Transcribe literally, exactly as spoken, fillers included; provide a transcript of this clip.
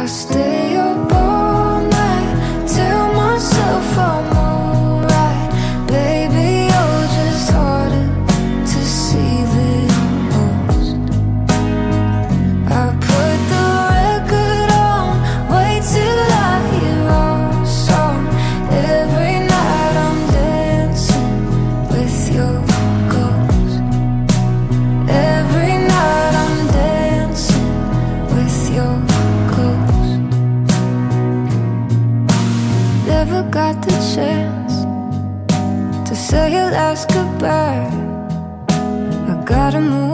I stay up all night, tell myself I'm alright. Baby, you're just harder to see than most. I put the record on, wait till I hear our song. Every night I'm dancing with your ghost. Every night I'm dancing with your ghost. Never got the chance to say your last goodbye. I gotta move